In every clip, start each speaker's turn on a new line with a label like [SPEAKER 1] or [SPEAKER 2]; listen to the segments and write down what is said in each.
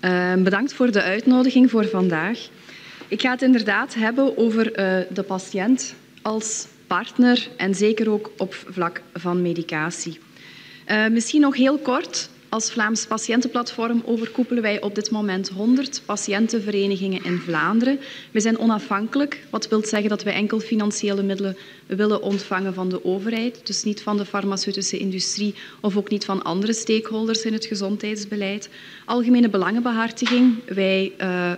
[SPEAKER 1] Bedankt voor de uitnodiging voor vandaag. Ik ga het inderdaad hebben over de patiënt als partner en zeker ook op vlak van medicatie. Misschien nog heel kort. Als Vlaams Patiëntenplatform overkoepelen wij op dit moment 100 patiëntenverenigingen in Vlaanderen. We zijn onafhankelijk, wat wil zeggen dat wij enkel financiële middelen willen ontvangen van de overheid, dus niet van de farmaceutische industrie of ook niet van andere stakeholders in het gezondheidsbeleid. Algemene belangenbehartiging, wij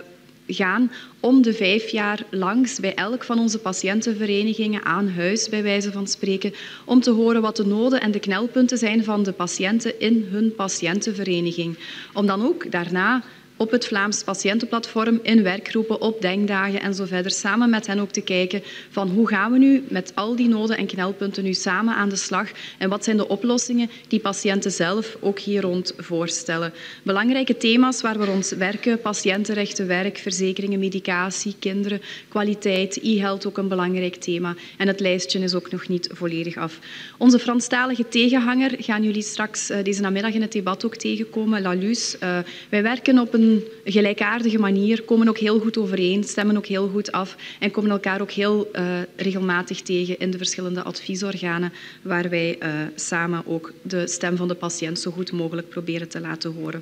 [SPEAKER 1] gaan om de 5 jaar langs bij elk van onze patiëntenverenigingen aan huis, bij wijze van spreken, om te horen wat de noden en de knelpunten zijn van de patiënten in hun patiëntenvereniging. Om dan ook daarna op het Vlaams Patiëntenplatform in werkgroepen, op denkdagen en zo verder, samen met hen ook te kijken van hoe gaan we nu met al die noden en knelpunten nu samen aan de slag en wat zijn de oplossingen die patiënten zelf ook hier rond voorstellen. Belangrijke thema's waar we rond werken, patiëntenrechten, werk, verzekeringen, medicatie, kinderen, kwaliteit, e-health ook een belangrijk thema en het lijstje is ook nog niet volledig af. Onze Franstalige tegenhanger gaan jullie straks deze namiddag in het debat ook tegenkomen, LALUS. Wij werken op een gelijkaardige manier, komen ook heel goed overeen, stemmen ook heel goed af en komen elkaar ook heel regelmatig tegen in de verschillende adviesorganen waar wij samen ook de stem van de patiënt zo goed mogelijk proberen te laten horen.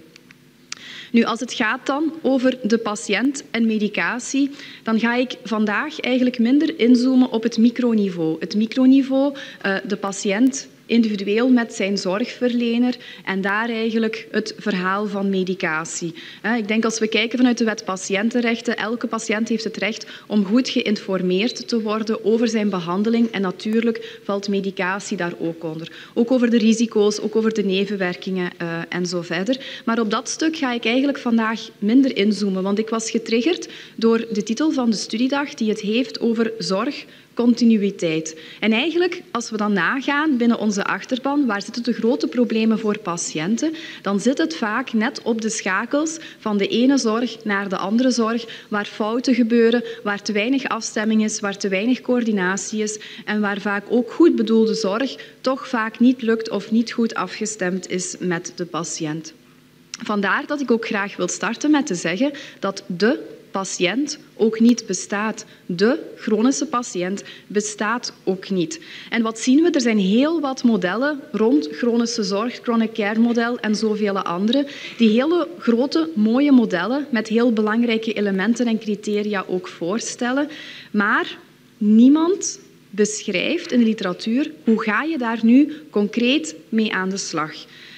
[SPEAKER 1] Nu, als het gaat dan over de patiënt en medicatie, dan ga ik vandaag eigenlijk minder inzoomen op het microniveau. Het microniveau, de patiënt individueel met zijn zorgverlener en daar eigenlijk het verhaal van medicatie. Ik denk als we kijken vanuit de wet patiëntenrechten, elke patiënt heeft het recht om goed geïnformeerd te worden over zijn behandeling en natuurlijk valt medicatie daar ook onder. Ook over de risico's, ook over de nevenwerkingen en zo verder. Maar op dat stuk ga ik eigenlijk vandaag minder inzoomen, want ik was getriggerd door de titel van de studiedag die het heeft over zorgcontinuïteit. En eigenlijk, als we dan nagaan binnen onze achterban, waar zitten de grote problemen voor patiënten, dan zit het vaak net op de schakels van de ene zorg naar de andere zorg, waar fouten gebeuren, waar te weinig afstemming is, waar te weinig coördinatie is en waar vaak ook goed bedoelde zorg toch vaak niet lukt of niet goed afgestemd is met de patiënt. Vandaar dat ik ook graag wil starten met te zeggen dat de patiënt ook niet bestaat. De chronische patiënt bestaat ook niet. En wat zien we? Er zijn heel wat modellen rond chronische zorg, chronic care model en zoveel andere, die hele grote, mooie modellen met heel belangrijke elementen en criteria ook voorstellen. Maar niemand beschrijft in de literatuur hoe ga je daar nu concreet mee aan de slag.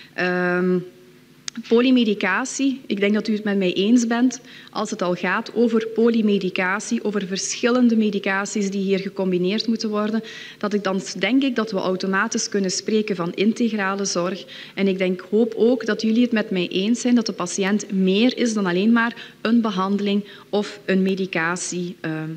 [SPEAKER 1] Polymedicatie, ik denk dat u het met mij eens bent, als het al gaat over polymedicatie, over verschillende medicaties die hier gecombineerd moeten worden, dan denk ik dat we automatisch kunnen spreken van integrale zorg. En ik hoop ook dat jullie het met mij eens zijn dat de patiënt meer is dan alleen maar een behandeling of een medicatie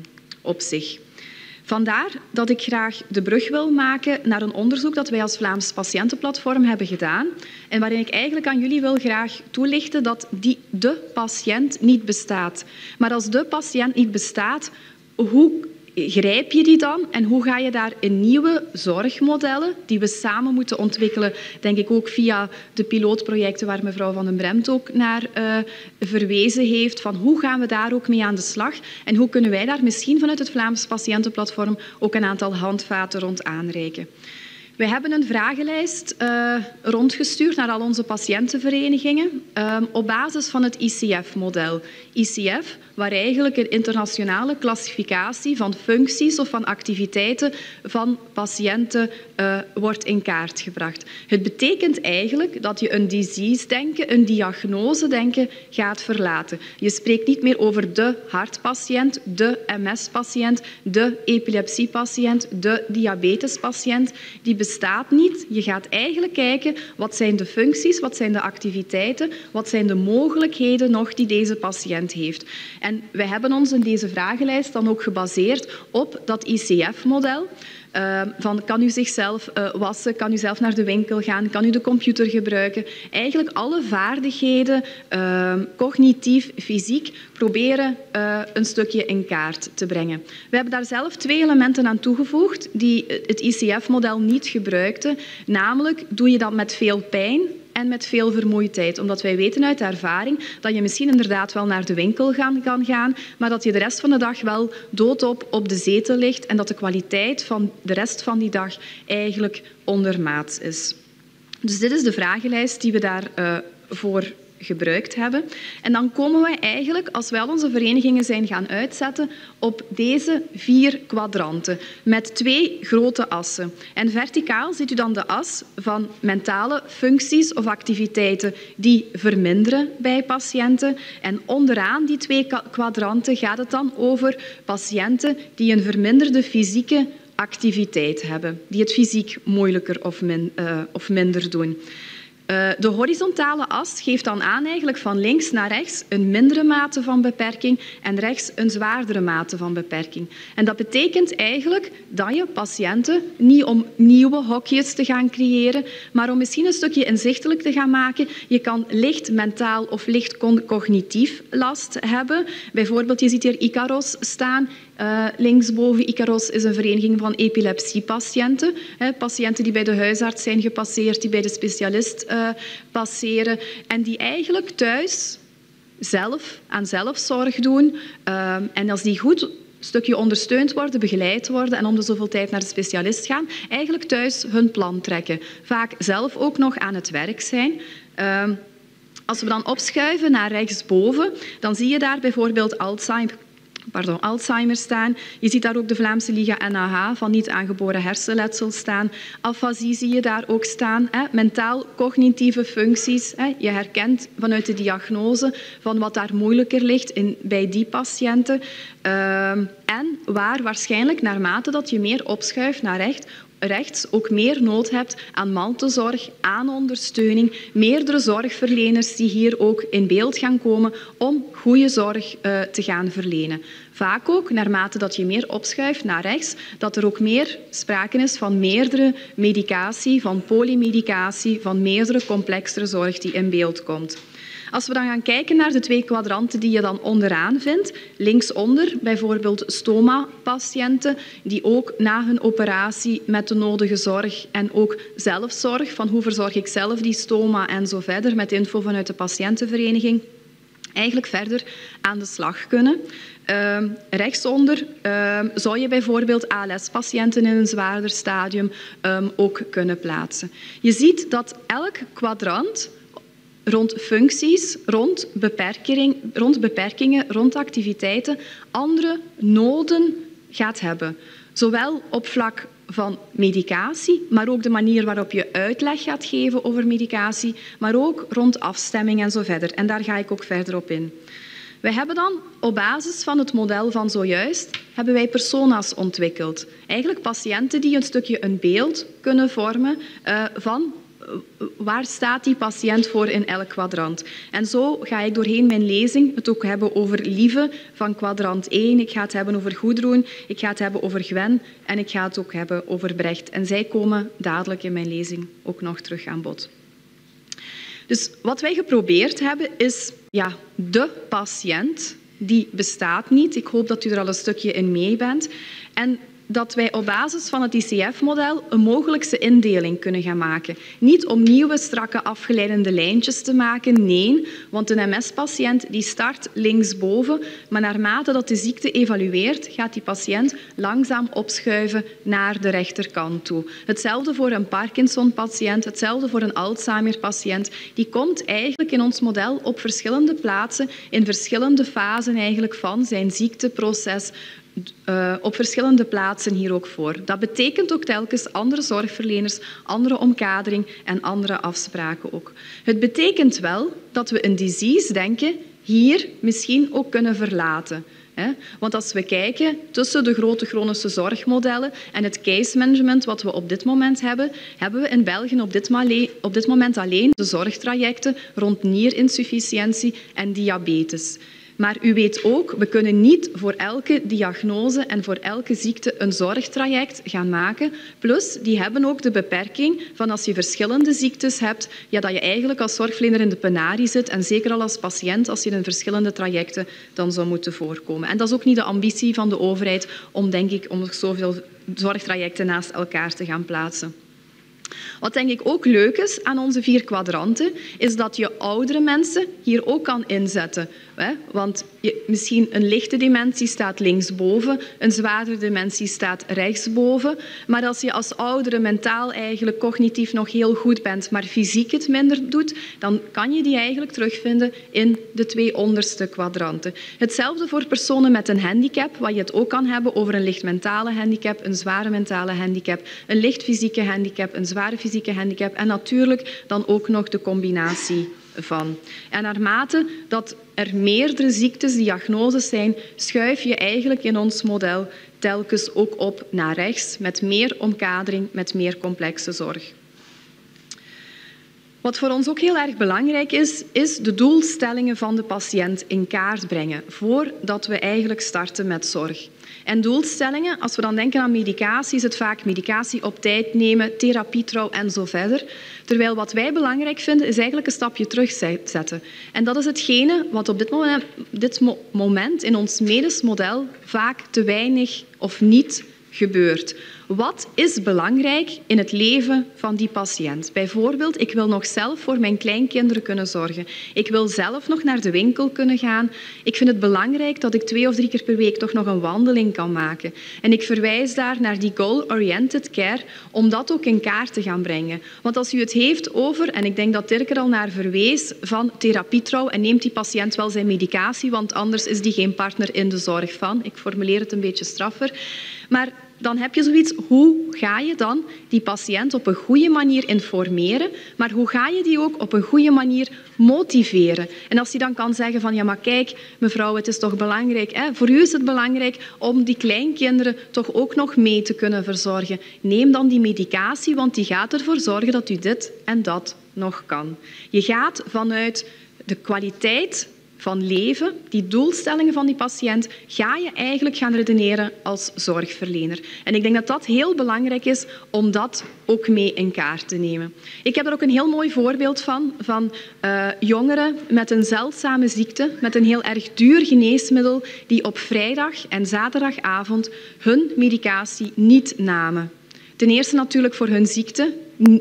[SPEAKER 1] op zich. Vandaar dat ik graag de brug wil maken naar een onderzoek dat wij als Vlaams Patiëntenplatform hebben gedaan en waarin ik eigenlijk aan jullie wil graag toelichten dat de patiënt niet bestaat. Maar als de patiënt niet bestaat, hoe grijp je die dan en hoe ga je daar in nieuwe zorgmodellen, die we samen moeten ontwikkelen, denk ik ook via de pilootprojecten waar mevrouw Van den Bremt ook naar verwezen heeft, van hoe gaan we daar ook mee aan de slag en hoe kunnen wij daar misschien vanuit het Vlaams Patiëntenplatform ook een aantal handvaten rond aanreiken. We hebben een vragenlijst rondgestuurd naar al onze patiëntenverenigingen op basis van het ICF-model. ICF, waar eigenlijk een internationale klassificatie van functies of van activiteiten van patiënten wordt in kaart gebracht. Het betekent eigenlijk dat je een disease-denken, een diagnose-denken gaat verlaten. Je spreekt niet meer over de hartpatiënt, de MS-patiënt, de epilepsiepatiënt, de diabetespatiënt. Die bestaat niet. Je gaat eigenlijk kijken wat zijn de functies, wat zijn de activiteiten, wat zijn de mogelijkheden nog die deze patiënt heeft. En wij hebben ons in deze vragenlijst dan ook gebaseerd op dat ICF-model. Van kan u zichzelf wassen, kan u zelf naar de winkel gaan, kan u de computer gebruiken. Eigenlijk alle vaardigheden, cognitief, fysiek, proberen een stukje in kaart te brengen. We hebben daar zelf 2 elementen aan toegevoegd die het ICF-model niet gebruikte. Namelijk, doe je dat met veel pijn en met veel vermoeidheid. Omdat wij weten uit ervaring dat je misschien inderdaad wel naar de winkel kan gaan, maar dat je de rest van de dag wel doodop op de zetel ligt en dat de kwaliteit van de rest van die dag eigenlijk ondermaats is. Dus dit is de vragenlijst die we daarvoor gebruikt hebben. En dan komen we eigenlijk, als wij al onze verenigingen zijn gaan uitzetten, op deze 4 kwadranten met 2 grote assen. En verticaal ziet u dan de as van mentale functies of activiteiten die verminderen bij patiënten. En onderaan die 2 kwadranten gaat het dan over patiënten die een verminderde fysieke activiteit hebben, die het fysiek moeilijker of minder doen. De horizontale as geeft dan aan eigenlijk van links naar rechts een mindere mate van beperking en rechts een zwaardere mate van beperking. En dat betekent eigenlijk dat je patiënten, niet om nieuwe hokjes te gaan creëren, maar om misschien een stukje inzichtelijk te gaan maken, je kan licht mentaal of licht cognitief last hebben. Bijvoorbeeld, je ziet hier Icaros staan. Linksboven, Icaros is een vereniging van epilepsiepatiënten. Patiënten die bij de huisarts zijn gepasseerd, die bij de specialist passeren en die eigenlijk thuis zelf aan zelfzorg doen. En als die goed een stukje ondersteund worden, begeleid worden en om de zoveel tijd naar de specialist gaan, eigenlijk thuis hun plan trekken. Vaak zelf ook nog aan het werk zijn. Als we dan opschuiven naar rechtsboven, dan zie je daar bijvoorbeeld Alzheimer staan. Je ziet daar ook de Vlaamse Liga NAH van niet aangeboren hersenletsel staan. Afasie zie je daar ook staan. Mentaal-cognitieve functies. Je herkent vanuit de diagnose van wat daar moeilijker ligt bij die patiënten. En waar waarschijnlijk naarmate dat je meer opschuift naar rechts ook meer nood hebt aan mantelzorg, aan ondersteuning, meerdere zorgverleners die hier ook in beeld gaan komen om goede zorg te gaan verlenen. Vaak ook, naarmate dat je meer opschuift naar rechts, dat er ook meer sprake is van meerdere medicatie, van polymedicatie, van meerdere complexere zorg die in beeld komt. Als we dan gaan kijken naar de 2 kwadranten die je dan onderaan vindt, linksonder bijvoorbeeld stoma-patiënten die ook na hun operatie met de nodige zorg en ook zelfzorg, van hoe verzorg ik zelf die stoma en zo verder, met info vanuit de patiëntenvereniging, eigenlijk verder aan de slag kunnen. Rechtsonder zou je bijvoorbeeld ALS-patiënten in een zwaarder stadium ook kunnen plaatsen. Je ziet dat elk kwadrant rond functies, rond beperkingen, rond activiteiten, andere noden gaat hebben. Zowel op vlak van medicatie, maar ook de manier waarop je uitleg gaat geven over medicatie, maar ook rond afstemming en zo verder. En daar ga ik ook verder op in. Wij hebben dan op basis van het model van zojuist hebben wij persona's ontwikkeld. Eigenlijk patiënten die een stukje een beeld kunnen vormen van waar staat die patiënt voor in elk kwadrant. En zo ga ik doorheen mijn lezing het ook hebben over Lieve van kwadrant 1. Ik ga het hebben over Goedroen, ik ga het hebben over Gwen en ik ga het ook hebben over Brecht. En zij komen dadelijk in mijn lezing ook nog terug aan bod. Dus wat wij geprobeerd hebben is, de patiënt, die bestaat niet. Ik hoop dat u er al een stukje in mee bent. En dat wij op basis van het ICF-model een mogelijkse indeling kunnen gaan maken. Niet om nieuwe, strakke, afgeleidende lijntjes te maken, nee, want een MS-patiënt die start linksboven, maar naarmate dat de ziekte evalueert, gaat die patiënt langzaam opschuiven naar de rechterkant toe. Hetzelfde voor een Parkinson-patiënt, hetzelfde voor een Alzheimer-patiënt. Die komt eigenlijk in ons model op verschillende plaatsen, in verschillende fasen eigenlijk van zijn ziekteproces, op verschillende plaatsen hier ook voor. Dat betekent ook telkens andere zorgverleners, andere omkadering en andere afspraken ook. Het betekent wel dat we een disease-denken hier misschien ook kunnen verlaten. Want als we kijken tussen de grote chronische zorgmodellen en het case management wat we op dit moment hebben, hebben we in België op dit moment alleen de zorgtrajecten rond nierinsufficiëntie en diabetes. Maar u weet ook, we kunnen niet voor elke diagnose en voor elke ziekte een zorgtraject gaan maken. Plus, die hebben ook de beperking van als je verschillende ziektes hebt, dat je eigenlijk als zorgverlener in de penarie zit en zeker al als patiënt, als je in verschillende trajecten dan zou moeten voorkomen. En dat is ook niet de ambitie van de overheid om, denk ik, om zoveel zorgtrajecten naast elkaar te gaan plaatsen. Wat denk ik ook leuk is aan onze 4 kwadranten, is dat je oudere mensen hier ook kan inzetten. Want misschien een lichte dementie staat linksboven, een zwaardere dementie staat rechtsboven. Maar als je als oudere mentaal eigenlijk cognitief nog heel goed bent, maar fysiek het minder doet, dan kan je die eigenlijk terugvinden in de 2 onderste kwadranten. Hetzelfde voor personen met een handicap, waar je het ook kan hebben over een licht mentale handicap, een zware mentale handicap, een licht fysieke handicap, een zware fysieke handicap en natuurlijk dan ook nog de combinatie van. En naarmate dat er meerdere ziektes, diagnoses zijn, schuif je eigenlijk in ons model telkens ook op naar rechts, met meer omkadering, met meer complexe zorg. Wat voor ons ook heel erg belangrijk is de doelstellingen van de patiënt in kaart brengen, voordat we eigenlijk starten met zorg. En doelstellingen, als we dan denken aan medicatie, is het vaak medicatie op tijd nemen, therapietrouw en zo verder. Terwijl wat wij belangrijk vinden, is eigenlijk een stapje terugzetten. En dat is hetgene wat op dit moment in ons medisch model vaak te weinig of niet gebeurt. Wat is belangrijk in het leven van die patiënt? Bijvoorbeeld, ik wil nog zelf voor mijn kleinkinderen kunnen zorgen. Ik wil zelf nog naar de winkel kunnen gaan. Ik vind het belangrijk dat ik 2 of 3 keer per week toch nog een wandeling kan maken. En ik verwijs daar naar die goal-oriented care om dat ook in kaart te gaan brengen. Want als u het heeft over, en ik denk dat Dirk er al naar verwees, van therapietrouw en neemt die patiënt wel zijn medicatie, want anders is die geen partner in de zorg van. Ik formuleer het een beetje straffer. Maar dan heb je zoiets, hoe ga je dan die patiënt op een goede manier informeren, maar hoe ga je die ook op een goede manier motiveren? En als die dan kan zeggen van, ja maar kijk mevrouw, het is toch belangrijk, voor u is het belangrijk om die kleinkinderen toch ook nog mee te kunnen verzorgen. Neem dan die medicatie, want die gaat ervoor zorgen dat u dit en dat nog kan. Je gaat vanuit de kwaliteit van leven, die doelstellingen van die patiënt, ga je eigenlijk gaan redeneren als zorgverlener. En ik denk dat dat heel belangrijk is om dat ook mee in kaart te nemen. Ik heb er ook een heel mooi voorbeeld van jongeren met een zeldzame ziekte, met een heel erg duur geneesmiddel, die op vrijdag en zaterdagavond hun medicatie niet namen. Ten eerste natuurlijk voor hun ziekte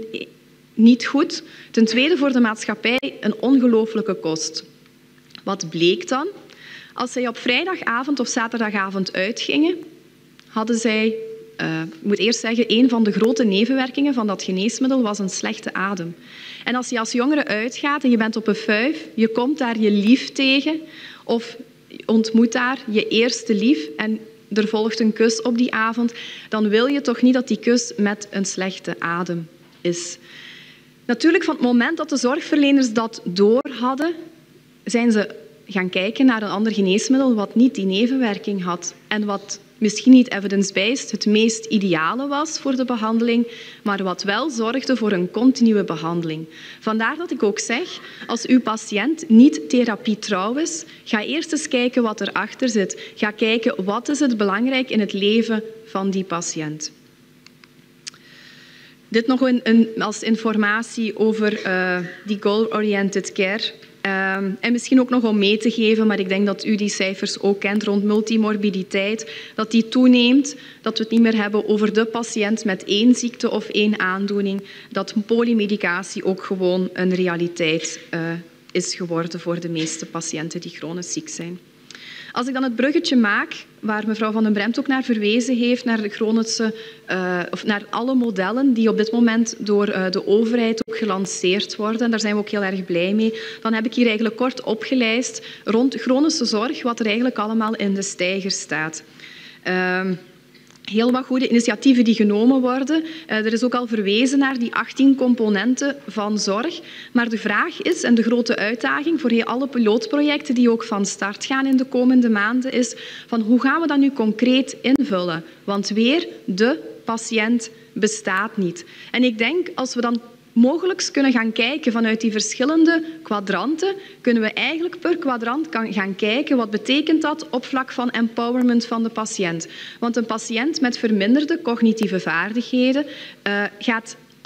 [SPEAKER 1] niet goed. Ten tweede voor de maatschappij een ongelooflijke kost. Wat bleek dan? Als zij op vrijdagavond of zaterdagavond uitgingen, hadden zij, ik moet eerst zeggen, een van de grote nevenwerkingen van dat geneesmiddel was een slechte adem. En als je als jongere uitgaat en je bent op een fuif, je komt daar je lief tegen of ontmoet daar je eerste lief en er volgt een kus op die avond, dan wil je toch niet dat die kus met een slechte adem is. Natuurlijk, van het moment dat de zorgverleners dat door hadden, zijn ze gaan kijken naar een ander geneesmiddel wat niet die nevenwerking had en wat misschien niet evidence-based het meest ideale was voor de behandeling, maar wat wel zorgde voor een continue behandeling. Vandaar dat ik ook zeg, als uw patiënt niet therapietrouw is, ga eerst eens kijken wat erachter zit. Ga kijken wat is het belangrijk in het leven van die patiënt. Dit nog als informatie over die goal-oriented care. En misschien ook nog om mee te geven, maar ik denk dat u die cijfers ook kent rond multimorbiditeit, dat die toeneemt, dat we het niet meer hebben over de patiënt met 1 ziekte of 1 aandoening, dat polymedicatie ook gewoon een realiteit is geworden voor de meeste patiënten die chronisch ziek zijn. Als ik dan het bruggetje maak, waar mevrouw Van den Bremt ook naar verwezen heeft, naar de chronische, of naar alle modellen die op dit moment door de overheid ook gelanceerd worden, en daar zijn we ook heel erg blij mee, dan heb ik hier eigenlijk kort opgelijst rond chronische zorg, wat er eigenlijk allemaal in de steiger staat. Heel wat goede initiatieven die genomen worden. Er is ook al verwezen naar die 18 componenten van zorg. Maar de vraag is, en de grote uitdaging voor alle pilootprojecten die ook van start gaan in de komende maanden, is van hoe gaan we dat nu concreet invullen? Want weer, de patiënt bestaat niet. En ik denk, als we dan mogelijk kunnen gaan kijken vanuit die verschillende kwadranten, kunnen we eigenlijk per kwadrant gaan kijken wat betekent dat op vlak van empowerment van de patiënt. Want een patiënt met verminderde cognitieve vaardigheden gaat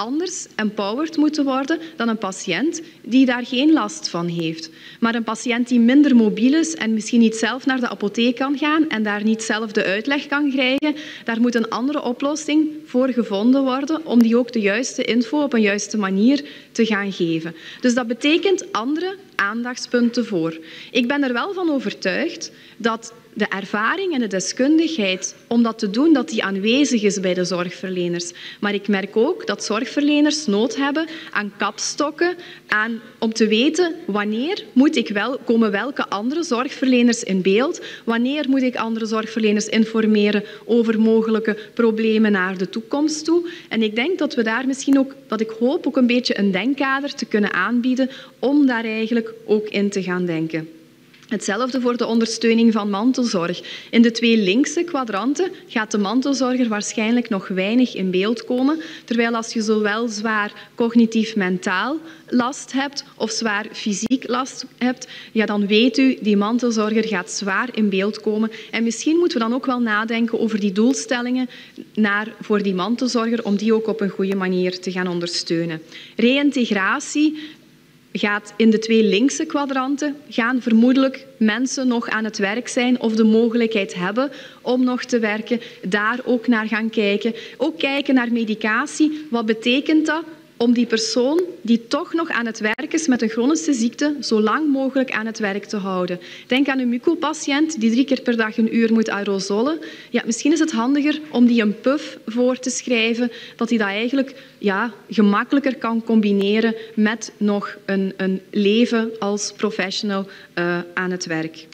[SPEAKER 1] anders empowered moeten worden dan een patiënt die daar geen last van heeft. Maar een patiënt die minder mobiel is en misschien niet zelf naar de apotheek kan gaan en daar niet zelf de uitleg kan krijgen, daar moet een andere oplossing voor gevonden worden om die ook de juiste info op een juiste manier te gaan geven. Dus dat betekent andere aandachtspunten voor. Ik ben er wel van overtuigd dat de ervaring en de deskundigheid om dat te doen, dat die aanwezig is bij de zorgverleners. Maar ik merk ook dat zorgverleners nood hebben aan kapstokken, om te weten wanneer komen welke andere zorgverleners in beeld, wanneer moet ik andere zorgverleners informeren over mogelijke problemen naar de toekomst toe. En ik denk dat we daar misschien ook, dat ik hoop ook een beetje een denkkader te kunnen aanbieden om daar eigenlijk ook in te gaan denken. Hetzelfde voor de ondersteuning van mantelzorg. In de 2 linkse kwadranten gaat de mantelzorger waarschijnlijk nog weinig in beeld komen, terwijl als je zowel zwaar cognitief-mentaal last hebt of zwaar fysiek last hebt, ja, dan weet u, die mantelzorger gaat zwaar in beeld komen. En misschien moeten we dan ook wel nadenken over die doelstellingen voor die mantelzorger, om die ook op een goede manier te gaan ondersteunen. Reïntegratie gaat in de 2 linkse kwadranten, gaan vermoedelijk mensen nog aan het werk zijn of de mogelijkheid hebben om nog te werken, daar ook naar gaan kijken. Ook kijken naar medicatie. Wat betekent dat om die persoon die toch nog aan het werk is met een chronische ziekte zo lang mogelijk aan het werk te houden? Denk aan een mucopatiënt die 3 keer per dag een uur moet aerosolen. Ja, misschien is het handiger om die een puf voor te schrijven, dat hij dat eigenlijk gemakkelijker kan combineren met nog een leven als professional aan het werk.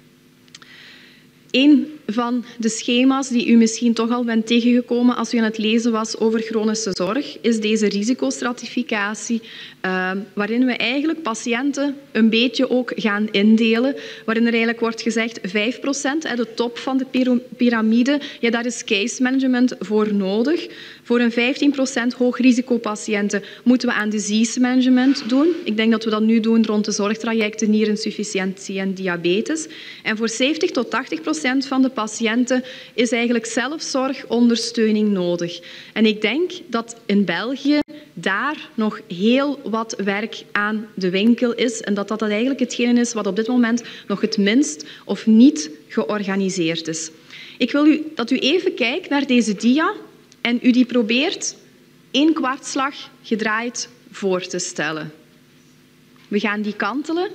[SPEAKER 1] Een van de schema's die u misschien toch al bent tegengekomen als u aan het lezen was over chronische zorg, is deze risicostratificatie, waarin we eigenlijk patiënten een beetje ook gaan indelen, waarin er eigenlijk wordt gezegd 5%, de top van de piramide, ja, daar is case management voor nodig. Voor een 15% hoogrisicopatiënten moeten we aan disease management doen. Ik denk dat we dat nu doen rond de zorgtrajecten nierinsufficiëntie en diabetes. En voor 70 tot 80% van de patiënten is eigenlijk zelfzorgondersteuning nodig. En ik denk dat in België daar nog heel wat werk aan de winkel is en dat eigenlijk hetgene is wat op dit moment nog het minst of niet georganiseerd is. Ik wil dat u even kijkt naar deze dia en u die probeert 1 kwartslag gedraaid voor te stellen. We gaan die kantelen.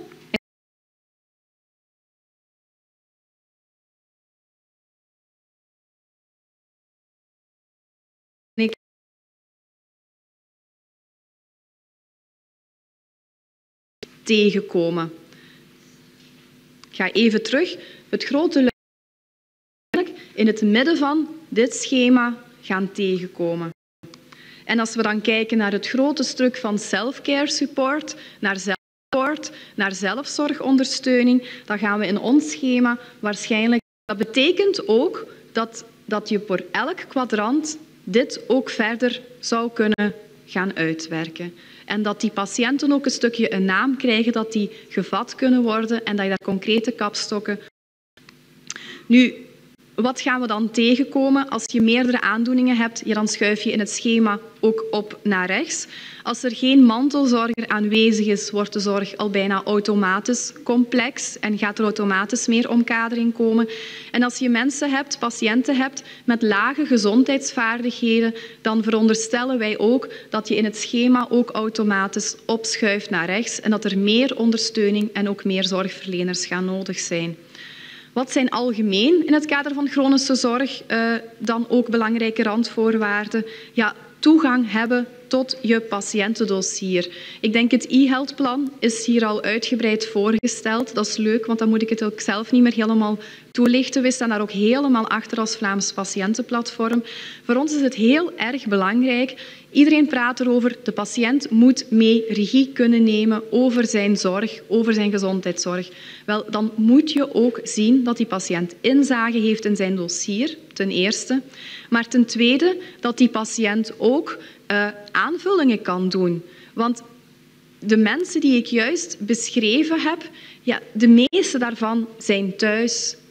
[SPEAKER 1] Tegenkomen. Ik ga even terug. Het grote in het midden van dit schema gaan tegenkomen. En als we dan kijken naar het grote stuk van self-care support, naar zelfsupport, naar zelfzorgondersteuning, dan gaan we in ons schema waarschijnlijk... Dat betekent ook dat je voor elk kwadrant dit ook verder zou kunnen gaan uitwerken. En dat die patiënten ook een stukje een naam krijgen, dat die gevat kunnen worden en dat je daar concrete kapstokken... Nu, wat gaan we dan tegenkomen? Als je meerdere aandoeningen hebt, ja, dan schuif je in het schema ook op naar rechts. Als er geen mantelzorger aanwezig is, wordt de zorg al bijna automatisch complex en gaat er automatisch meer omkadering komen. En als je mensen hebt, patiënten hebt met lage gezondheidsvaardigheden, dan veronderstellen wij ook dat je in het schema ook automatisch opschuift naar rechts en dat er meer ondersteuning en ook meer zorgverleners gaan nodig zijn. Wat zijn algemeen in het kader van chronische zorg dan ook belangrijke randvoorwaarden? Ja, toegang hebben tot je patiëntendossier. Ik denk het e-health-plan is hier al uitgebreid voorgesteld. Dat is leuk, want dan moet ik het ook zelf niet meer helemaal toelichten. We staan daar ook helemaal achter als Vlaams Patiëntenplatform. Voor ons is het heel erg belangrijk. Iedereen praat erover, de patiënt moet mee regie kunnen nemen over zijn zorg, over zijn gezondheidszorg. Wel, dan moet je ook zien dat die patiënt inzage heeft in zijn dossier, ten eerste. Maar ten tweede, dat die patiënt ook aanvullingen kan doen. Want de mensen die ik juist beschreven heb, ja, de meeste daarvan zijn thuis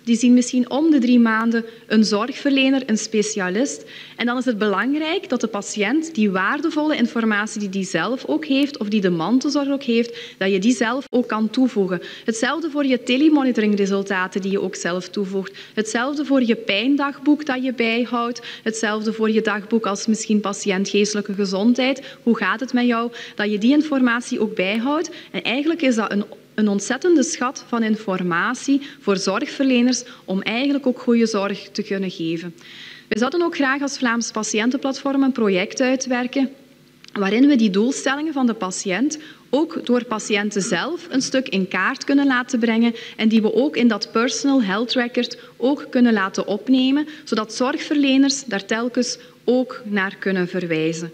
[SPEAKER 1] Die zien misschien om de 3 maanden een zorgverlener, een specialist. En dan is het belangrijk dat de patiënt die waardevolle informatie die zelf ook heeft, of die de mantelzorg ook heeft, dat je die zelf ook kan toevoegen. Hetzelfde voor je telemonitoringresultaten die je ook zelf toevoegt. Hetzelfde voor je pijndagboek dat je bijhoudt. Hetzelfde voor je dagboek als misschien patiënt geestelijke gezondheid. Hoe gaat het met jou? Dat je die informatie ook bijhoudt. En eigenlijk is dat een ontzettende schat van informatie voor zorgverleners om eigenlijk ook goede zorg te kunnen geven. We zouden ook graag als Vlaams Patiëntenplatform een project uitwerken waarin we die doelstellingen van de patiënt ook door patiënten zelf een stuk in kaart kunnen laten brengen en die we ook in dat Personal Health Record ook kunnen laten opnemen, zodat zorgverleners daar telkens ook naar kunnen verwijzen.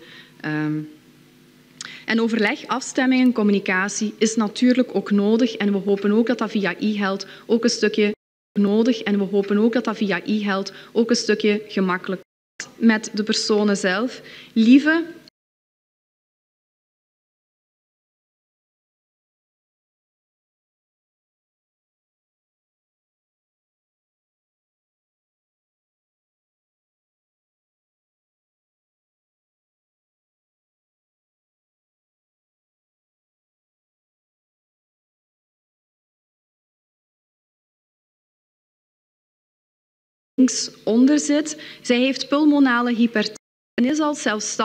[SPEAKER 1] En overleg, afstemming en communicatie is natuurlijk ook nodig en we hopen ook dat dat via e-health ook een stukje nodig en we hopen ook dat dat via e-health ook een stukje gemakkelijk is met de personen zelf. Lieve linksonder zit, zij heeft pulmonale hypertensie en is al zelfstandig.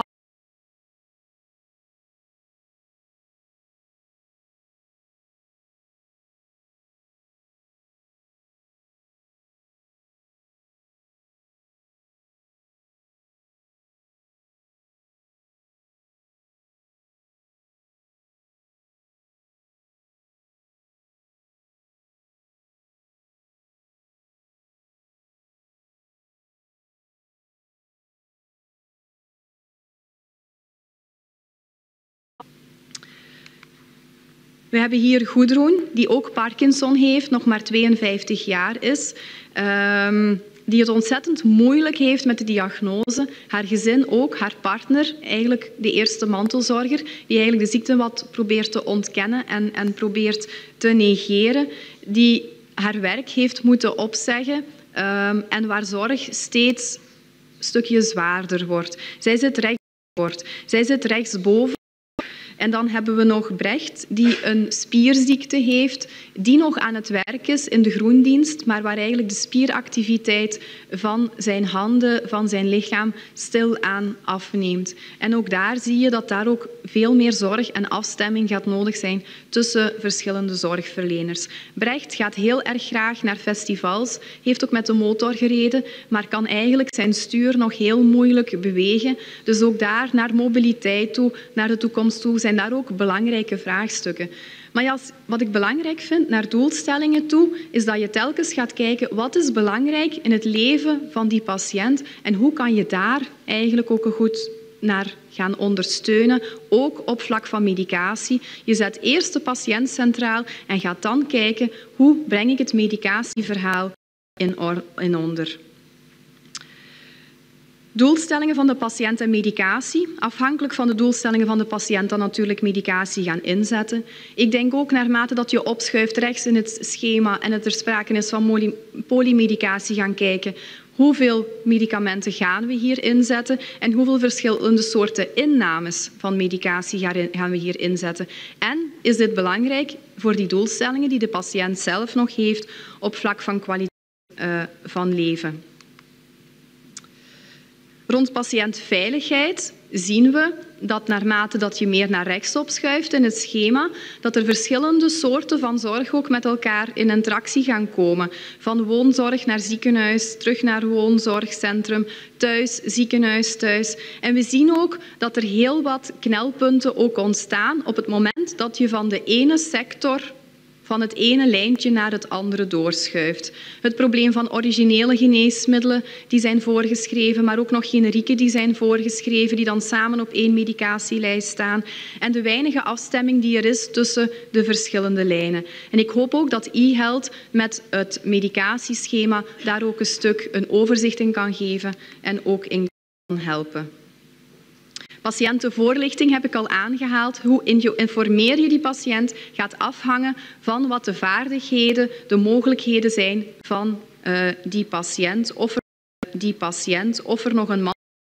[SPEAKER 1] We hebben hier Gudrun, die ook Parkinson heeft, nog maar 52 jaar is, die het ontzettend moeilijk heeft met de diagnose. Haar gezin ook, haar partner, eigenlijk de eerste mantelzorger, die eigenlijk de ziekte wat probeert te ontkennen en probeert te negeren, die haar werk heeft moeten opzeggen en waar zorg steeds een stukje zwaarder wordt. Zij zit rechtsboven. En dan hebben we nog Brecht, die een spierziekte heeft, die nog aan het werk is in de groendienst, maar waar eigenlijk de spieractiviteit van zijn handen, van zijn lichaam, stilaan afneemt. En ook daar zie je dat daar ook veel meer zorg en afstemming gaat nodig zijn tussen verschillende zorgverleners. Brecht gaat heel erg graag naar festivals, heeft ook met de motor gereden, maar kan eigenlijk zijn stuur nog heel moeilijk bewegen. Dus ook daar naar mobiliteit toe, naar de toekomst toe, zijn daar ook belangrijke vraagstukken. Maar ja, wat ik belangrijk vind naar doelstellingen toe, is dat je telkens gaat kijken wat is belangrijk in het leven van die patiënt en hoe kan je daar eigenlijk ook goed naar gaan ondersteunen, ook op vlak van medicatie. Je zet eerst de patiënt centraal en gaat dan kijken hoe breng ik het medicatieverhaal in onder. Doelstellingen van de patiënt en medicatie. Afhankelijk van de doelstellingen van de patiënt dan natuurlijk medicatie gaan inzetten. Ik denk ook naarmate dat je opschuift rechts in het schema en het er sprake is van polymedicatie gaan kijken. Hoeveel medicamenten gaan we hier inzetten en hoeveel verschillende soorten innames van medicatie gaan we hier inzetten. En is dit belangrijk voor die doelstellingen die de patiënt zelf nog heeft op vlak van kwaliteit van leven. Rond patiëntveiligheid zien we dat naarmate dat je meer naar rechts opschuift in het schema, dat er verschillende soorten van zorg ook met elkaar in interactie gaan komen. Van woonzorg naar ziekenhuis, terug naar woonzorgcentrum, thuis, ziekenhuis, thuis. En we zien ook dat er heel wat knelpunten ook ontstaan op het moment dat je van de ene sector van het ene lijntje naar het andere doorschuift. Het probleem van originele geneesmiddelen die zijn voorgeschreven, maar ook nog generieke die zijn voorgeschreven, die dan samen op één medicatielijst staan. En de weinige afstemming die er is tussen de verschillende lijnen. En ik hoop ook dat e-health met het medicatieschema daar ook een stuk een overzicht in kan geven en ook in kan helpen. Patiëntenvoorlichting heb ik al aangehaald. Hoe informeer je die patiënt gaat afhangen van wat de vaardigheden, de mogelijkheden zijn van die patiënt of er nog een man.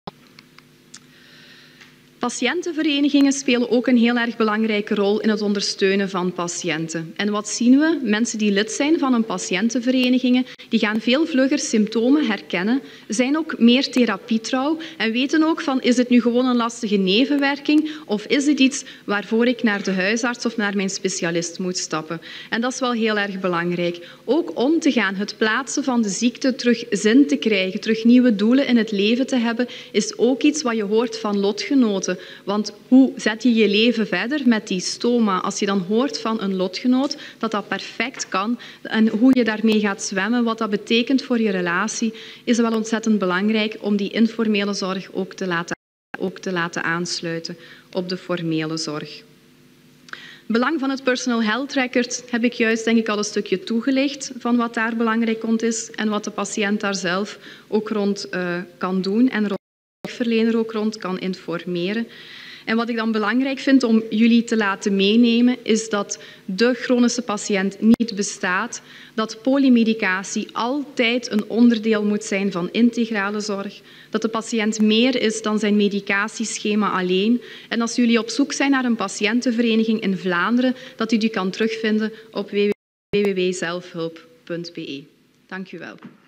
[SPEAKER 1] Patiëntenverenigingen spelen ook een heel erg belangrijke rol in het ondersteunen van patiënten. En wat zien we? Mensen die lid zijn van een patiëntenvereniging, die gaan veel vlugger symptomen herkennen, zijn ook meer therapietrouw en weten ook van is het nu gewoon een lastige nevenwerking of is het iets waarvoor ik naar de huisarts of naar mijn specialist moet stappen. En dat is wel heel erg belangrijk. Ook om te gaan, het plaatsen van de ziekte terug zin te krijgen, terug nieuwe doelen in het leven te hebben, is ook iets wat je hoort van lotgenoten. Want hoe zet je je leven verder met die stoma? Als je dan hoort van een lotgenoot dat dat perfect kan en hoe je daarmee gaat zwemmen, wat dat betekent voor je relatie, is het wel ontzettend belangrijk om die informele zorg ook te laten aansluiten op de formele zorg. Het belang van het Personal Health Record heb ik juist denk ik al een stukje toegelicht van wat daar belangrijk rond is en wat de patiënt daar zelf ook rond kan doen en verlener ook rond kan informeren. En wat ik dan belangrijk vind om jullie te laten meenemen, is dat de chronische patiënt niet bestaat, dat polymedicatie altijd een onderdeel moet zijn van integrale zorg, dat de patiënt meer is dan zijn medicatieschema alleen. En als jullie op zoek zijn naar een patiëntenvereniging in Vlaanderen, dat u die kan terugvinden op www.zelfhulp.be. Dank u wel.